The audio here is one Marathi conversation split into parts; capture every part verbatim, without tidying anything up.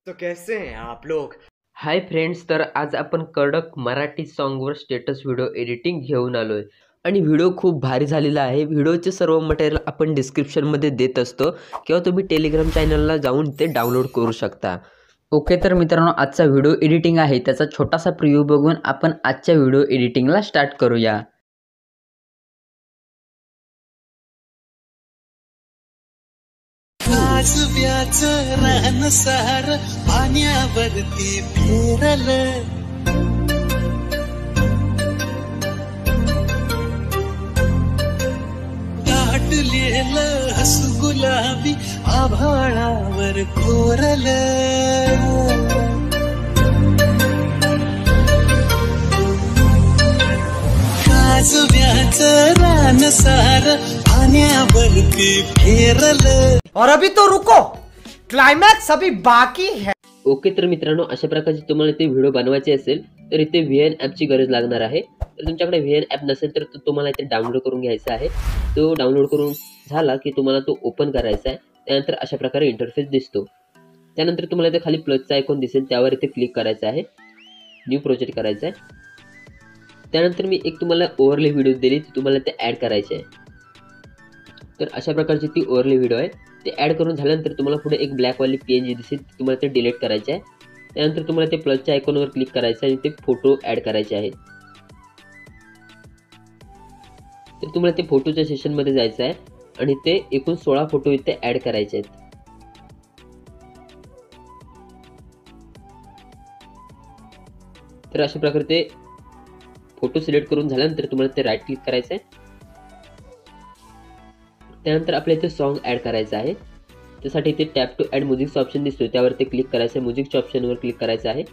तो कैसे हैं आप लोग? हाय फ्रेंड्स, तर आज आपण कडक मराठी सॉन्गवर स्टेटस व्हिडिओ एडिटिंग घेऊन आलो आहे आणि व्हिडिओ खूप भारी झालेला आहे. व्हिडिओचे सर्व मटेरियल आपण डिस्क्रिप्शनमध्ये देत असतो किंवा तुम्ही टेलिग्राम चॅनलला जाऊन ते डाउनलोड करू शकता. ओके, तर मित्रांनो, आजचा व्हिडिओ एडिटिंग आहे त्याचा छोटासा प्रिव्ह्यू बघून आपण आजच्या व्हिडिओ एडिटिंगला स्टार्ट करूया. काजव्याचं रान सार पाण्यावरती फिरलं, दाटलेलं हसू गुलाबी आभाळावर कोरलं. काजव्याचं रान सार पाण्यावरती फिरलं. और अभी तो रुको, क्लाइमॅक्स अभी बाकी है. ओके, तर मित्रांनो, अशा प्रकारचे तुम्हाला ते व्हिडिओ बनवायचे असेल तर इथे व्ही एन ॲपची गरज लागणार आहे. तर तुमच्याकडे व्ही एन ॲप नसेल तर तुम्हाला इथे डाउनलोड करून घ्यायचा आहे. तो डाउनलोड करून झाला की तुम्हाला तो ओपन करायचा आहे. त्यानंतर अशा प्रकारे इंटरफेस दिसतो. त्यानंतर तुम्हाला इथे खाली प्लसचा आयकॉन दिसेल, त्यावर इथे क्लिक करायचं आहे. न्यू प्रोजेक्ट करायचा आहे. त्यानंतर मी एक तुम्हाला ओव्हरले व्हिडिओ दिली, ती तुम्हाला ते ॲड करायची आहे. तर अशा प्रकारची ती ओव्हरले व्हिडिओ आहे. ते ॲड करून झाल्यानंतर तुम्हाला पुढे एक ब्लॅकवाली पी एन जी दिसेल, तुम्हाला ते डिलीट करायचे आहे. त्यानंतर तुम्हाला ते प्लसच्या आयकॉनवर क्लिक करायचं आहे आणि ते फोटो ॲड करायचे आहेत. तर तुम्हाला ते फोटोच्या सेशनमध्ये जायचं आहे आणि ते एकूण सोळा फोटो इथे ॲड करायचे आहेत. तर अशा प्रकारे ते फोटो सिलेक्ट करून झाल्यानंतर तुम्हाला ते राईट क्लिक करायचं आहे. त्यानंतर आपल्या इथे सॉन्ग ॲड करायचं आहे. त्यासाठी इथे टॅप टू ॲड म्युझिकचा ऑप्शन दिसतो, त्यावरती क्लिक करायचं आहे. म्युझिकच्या ऑप्शनवर क्लिक करायचं आहे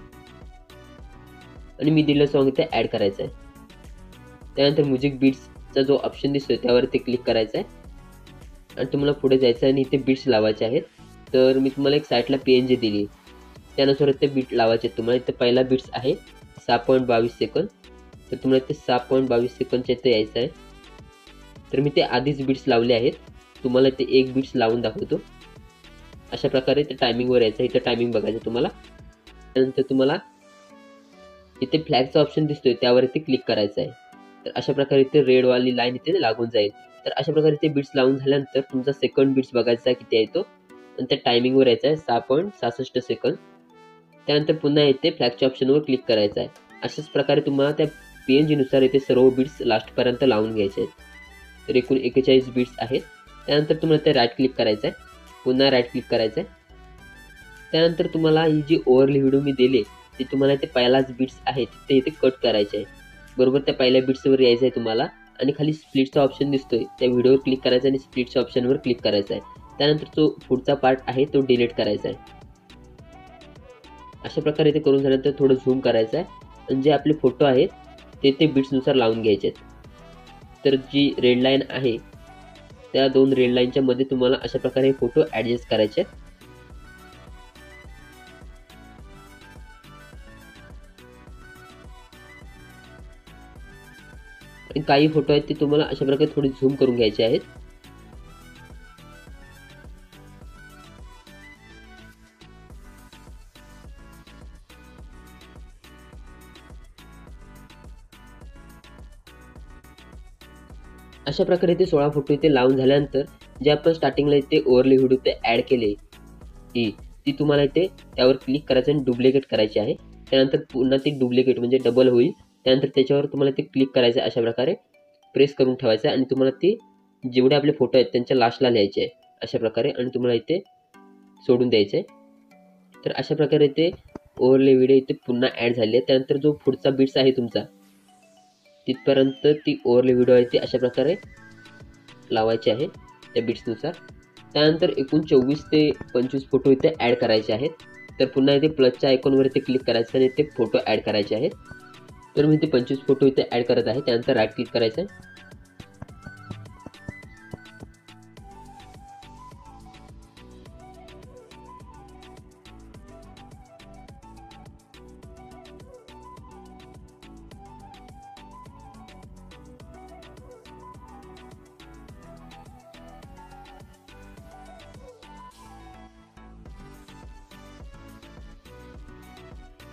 आणि मी दिलेलं सॉन्ग इथे ॲड करायचं आहे. त्यानंतर म्युझिक बीट्सचा जो ऑप्शन दिसतोय त्यावरती क्लिक करायचं आहे आणि तुम्हाला पुढे जायचं आहे आणि इथे बीट्स लावायचे आहेत. तर मी तुम्हाला एक साईडला पी एन जी दिली, त्यानुसार ते बीट लावायचे आहेत. तुम्हाला इथे पहिला बीट्स आहे सहा पॉईंट बावीस सेकंद. तर तुम्हाला इथे सहा पॉईंट बावीस सेकंदच्या इथे यायचं आहे. तर मी ते आधीच बीट्स लावले आहेत, तुम्हाला ते एक बीट्स लावून दाखवतो. अशा प्रकारे ते टायमिंगवर यायचं. इथे टायमिंग बघायचं तुम्हाला. त्यानंतर तुम्हाला इथे फ्लॅगचा ऑप्शन दिसतोय, त्यावरती क्लिक करायचं आहे. तर अशा प्रकारे इथे रेडवाली लाईन इथे लागून जाईल. तर अशा प्रकारे ते बीट्स लावून झाल्यानंतर तुमचा सेकंड बीट्स बघायचा आहे किती आहे तो, आणि त्या टायमिंगवर यायचा आहे सहा पॉईंट सहासष्ट सेकंद. त्यानंतर पुन्हा इथे फ्लॅगच्या ऑप्शनवर क्लिक करायचं आहे. अशाच प्रकारे तुम्हाला त्या पी एन जीनुसार इथे सर्व बीट्स लास्टपर्यंत लावून घ्यायचे आहेत. तर एकूण एक्केचाळीस बीट्स आहेत. त्यानंतर तुम्हाला ते राईट क्लिक करायचं आहे, पुन्हा राईट क्लिक करायचं आहे. त्यानंतर तुम्हाला ही जी ओव्हरली व्हिडिओ मी दिली ती तुम्हाला ते पहिलाच बीट्स आहेत ते इथे कट करायचे आहे. बरोबर त्या पहिल्या बीट्सवर यायचं आहे तुम्हाला आणि खाली स्प्लिटचा ऑप्शन दिसतोय, त्या व्हिडिओवर क्लिक करायचं आणि स्प्लिटच्या ऑप्शनवर क्लिक करायचं आहे. त्यानंतर जो पुढचा पार्ट आहे तो डिलीट करायचा आहे. अशा प्रकारे ते करून झाल्यानंतर थोडं झूम करायचं आहे आणि जे आपले फोटो आहेत ते ते बीट्सनुसार लावून घ्यायचे आहेत. तर जी रेड लाईन आहे त्या दोन रेड लाईनच्या मध्ये तुम्हाला अशा प्रकारे हे फोटो ॲडजस्ट करायचे आहेत. आणि काही फोटो आहेत ते तुम्हाला अशा प्रकारे थोडे झूम करून घ्यायचे आहेत. अशा प्रकारे ते सोळा फोटो इथे लावून झाल्यानंतर जे आपण स्टार्टिंगला इथे ओव्हरले व्हिडिओ ते ॲड केले ती ती तुम्हाला इथे त्यावर क्लिक करायचं आणि डुप्लिकेट करायची आहे. त्यानंतर पुन्हा ती डुप्लिकेट म्हणजे डबल होईल. त्यानंतर त्याच्यावर तुम्हाला ते क्लिक करायचं आहे, अशा प्रकारे प्रेस करून ठेवायचं आहे आणि तुम्हाला ते जेवढे आपले फोटो आहेत त्यांच्या लास्टला लिहायचे आहे अशा प्रकारे आणि तुम्हाला इथे सोडून द्यायचं आहे. तर अशा प्रकारे ते ओव्हरले व्हिडिओ इथे पुन्हा ॲड झाले आहे. त्यानंतर जो पुढचा बीट्स आहे तुमचा तिथपर्यंत ती ओव्हरले व्हिडिओ आहे ती अशा प्रकारे लावायची आहे त्या बीट्सनुसार. त्यानंतर एकूण चोवीस ते पंचवीस फोटो इथे ॲड करायचे आहेत. तर पुन्हा इथे प्लसच्या आयकॉनवर इथे क्लिक करायचं आणि ते फोटो ॲड करायचे आहेत. तर मी इथे पंचवीस फोटो इथे ॲड करत आहे. त्यानंतर राईट क्लिक करायचं आहे.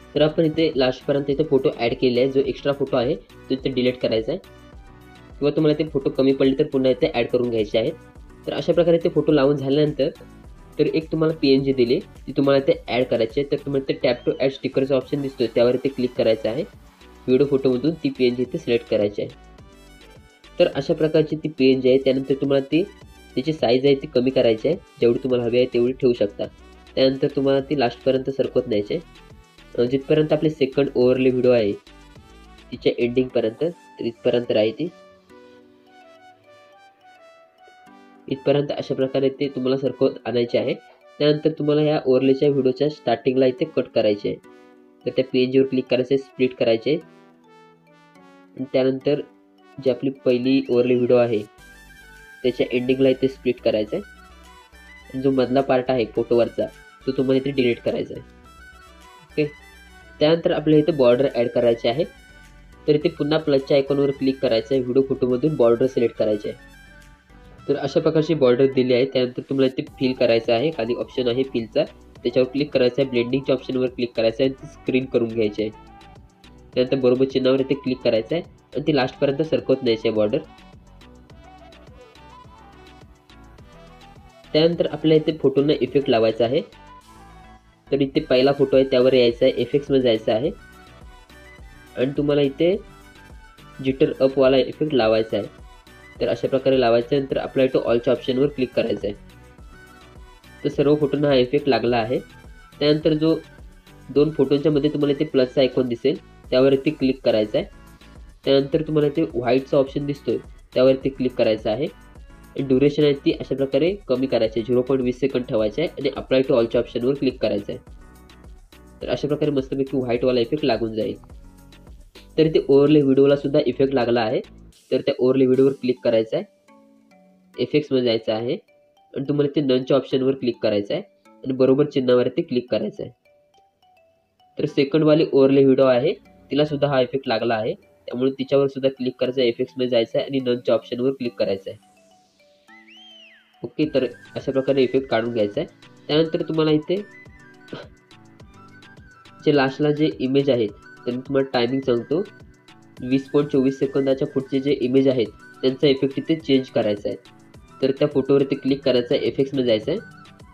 तर आपण इथे लास्टपर्यंत इथे फोटो ॲड केले आहे, जो एक्स्ट्रा फोटो आहे तो इथे डिलीट करायचा आहे, किंवा तुम्हाला ते फोटो कमी पडले तर पुन्हा इथे ॲड करून घ्यायचे आहेत. तर अशा प्रकारे ते फोटो लावून झाल्यानंतर तर एक तुम्हाला पी एन जी दिली ती तुम्हाला ते ॲड करायची आहे. तर तुम्हाला ते टॅप टू ॲड स्टिकरचा ऑप्शन दिसतोय त्यावर ते क्लिक करायचं आहे. व्हिडिओ फोटोमधून ती पी एन जी इथे सिलेक्ट करायची आहे. तर अशा प्रकारची ती पी एन जी आहे. त्यानंतर तुम्हाला ती त्याची साईज आहे ती कमी करायची आहे, जेवढी तुम्हाला हवी आहे तेवढी ठेवू शकता. त्यानंतर तुम्हाला ती लास्टपर्यंत सरकवत न्यायची आहे, जिथपर्यंत आपली सेकंड ओव्हरले व्हिडिओ आहे तिच्या एंडिंगपर्यंत, तर इथपर्यंत राहील ती इथपर्यंत अशा प्रकारे ते तुम्हाला सरकवत आणायचे आहे. त्यानंतर तुम्हाला ह्या ओव्हरलेच्या व्हिडिओच्या स्टार्टिंगला इथे कट करायचे आहे. तर त्या पी एन जीवर क्लिक करायचे, स्प्लिट करायचे, आणि त्यानंतर जी आपली पहिली ओव्हरले व्हिडिओ आहे त्याच्या एंडिंगला इथे स्प्लिट करायचं आहे, आणि जो मधला पार्ट आहे फोटोवरचा तो तुम्हाला इथे डिलीट करायचा आहे. ओके. त्यानंतर आपल्याला इथे बॉर्डर ॲड करायचे आहे. तर इथे पुन्हा प्लसच्या आयकॉनवर क्लिक करायचं आहे, व्हिडिओ फोटोमधून बॉर्डर सिलेक्ट करायचे आहे. तर अशा प्रकारची बॉर्डर दिली आहे. त्यानंतर तुम्हाला इथे फिल करायचं आहे, खाली ऑप्शन आहे फिलचा, त्याच्यावर क्लिक करायचं आहे, ब्लेंडिंगच्या ऑप्शनवर क्लिक करायचं आहे, ती स्क्रीन करून घ्यायची आहे. त्यानंतर बरोबर चिन्हावर इथे क्लिक करायचं आहे आणि ती लास्टपर्यंत सरकवत न्यायची आहे बॉर्डर. त्यानंतर आपल्याला इथे फोटोंना इफेक्ट लावायचा आहे. तर इथे पहिला फोटो आहे त्यावर यायचा आहे, इफेक्ट्समध्ये जायचं आहे, आणि तुम्हाला इथे जिटर अपवाला इफेक्ट लावायचा आहे. तर अशा प्रकारे लावायचं आहे. नंतर आपल्याला इथे ऑलच्या ऑप्शनवर क्लिक करायचं आहे. तर सर्व फोटोंना हा इफेक्ट लागला आहे. त्यानंतर जो दोन फोटोंच्या मध्ये तुम्हाला इथे प्लसचा आयकॉन दिसेल त्यावर इथे क्लिक करायचं आहे. त्यानंतर तुम्हाला इथे व्हाईटचा ऑप्शन दिसतोय त्यावर इथे क्लिक करायचं आहे, आणि ड्युरेशन आहे ती अशा प्रकारे कमी करायची आहे, झिरो पॉईंट वीस सेकंड ठेवायचे आहे, आणि अप्लाय टू ऑलच्या ऑप्शनवर क्लिक करायचं आहे. तर अशा प्रकारे मस्तपैकी व्हाईटवाला इफेक्ट लागून जाईल. तर इथे ओव्हरले व्हिडिओला सुद्धा इफेक्ट लागला आहे. तर त्या ओव्हरले व्हिडिओवर क्लिक करायचं आहे, इफेक्ट्समध्ये जायचं आहे, आणि तुम्हाला ते ननच्या ऑप्शनवर क्लिक करायचं आहे, आणि बरोबर चिन्हावरती क्लिक करायचं आहे. तर सेकंडवाली ओव्हरले व्हिडिओ आहे तिला सुद्धा हा इफेक्ट लागला आहे, त्यामुळे तिच्यावर सुद्धा क्लिक करायचं आहे, इफेक्ट्समध्ये जायचं आहे, आणि ननच्या ऑप्शनवर क्लिक करायचं आहे. ओके. तर अशा प्रकारे इफेक्ट काढून घ्यायचा आहे. त्यानंतर तुम्हाला इथे जे लास्टला जे इमेज आहेत तर मी तुम्हाला टायमिंग सांगतो, वीस पॉईंट चोवीस सेकंदाच्या पुढचे जे इमेज आहेत त्यांचा इफेक्ट इथे चेंज करायचा आहे. तर त्या फोटोवरती क्लिक करायचं आहे, इफेक्ट्समध्ये जायचं आहे,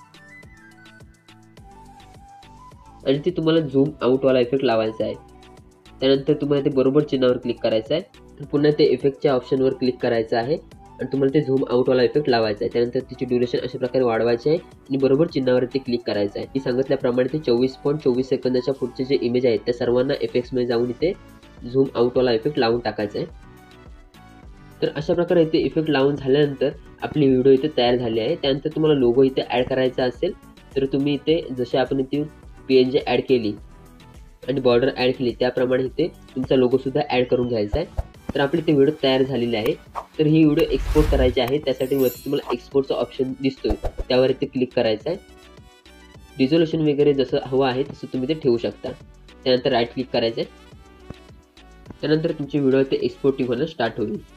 आणि ते तुम्हाला झूम आउटवाला इफेक्ट लावायचा आहे. त्यानंतर तुम्हाला ते बरोबर चिन्हावर क्लिक करायचं आहे, पुन्हा ते इफेक्टच्या ऑप्शनवर क्लिक करायचं आहे, आणि तुम्हाला ते झूम आउटवाला इफेक्ट लावायचा आहे. त्यानंतर तिची ड्युरेशन अशा प्रकारे वाढवायची आहे, आणि बरोबर चिन्हावरती क्लिक करायचं आहे. मी सांगितल्याप्रमाणे ते चोवीस पॉईंट चोवीस सेकंदाच्या पुढचे जे इमेज आहेत त्या सर्वांना इफेक्ट्समध्ये जाऊन इथे झूम आउटवाला इफेक्ट लावून टाकायचा आहे. तर अशा प्रकारे इथे इफेक्ट लावून झाल्यानंतर आपली व्हिडिओ इथे तयार झाली आहे. त्यानंतर तुम्हाला लोगो इथे ॲड करायचा असेल तर तुम्ही इथे जसे आपण इथे पी एन जी ॲड केली आणि बॉर्डर ॲड केली त्याप्रमाणे इथे तुमचा लोगोसुद्धा ॲड करून घ्यायचा आहे. तर आपली ते व्हिडिओ तयार झालेली आहे. तर ही व्हिडिओ एक्सपोर्ट करायची आहे, त्यासाठी वरती तुम्हाला एक्सपोर्टचा ऑप्शन दिसतोय त्यावर इथे क्लिक करायचं आहे. रिझोल्युशन वगैरे जसं हवं आहे तसं तुम्ही ते ठेवू शकता. त्यानंतर राईट क्लिक करायचं आहे. त्यानंतर तुमची व्हिडिओ इथे एक्सपोर्टिंग होणं स्टार्ट होईल.